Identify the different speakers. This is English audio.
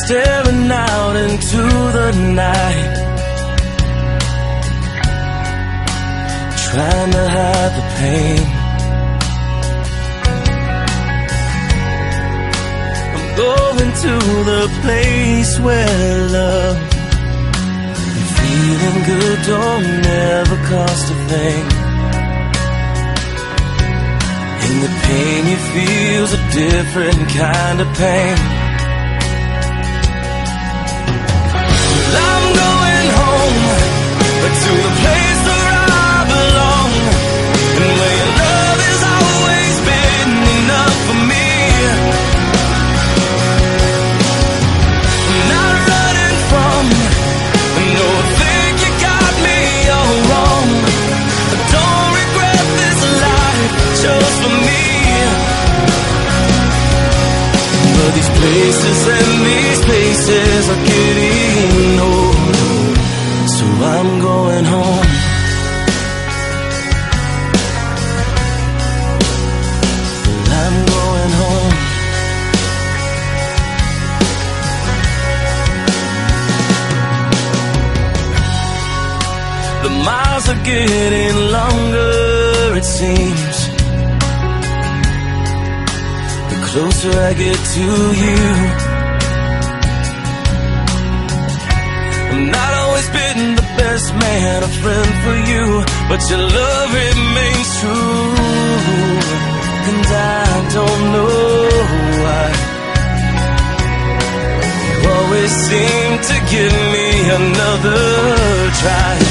Speaker 1: staring out into the night, trying to hide the pain. I'm going to the place where love and feeling good don't ever cost a thing. And the pain you feel's a different kind of pain. I'm going home to the place where I belong, and where your love has always been enough for me. I'm not running from, no, I think you got me all wrong. I don't regret this life I chose for me. But these places and these places are getting old, so I'm going home. I'm going home. The miles are getting longer, it seems, the closer I get to you. I'm not always been the best man, a friend for you, but your love remains true. And I don't know why you always seem to give me another try.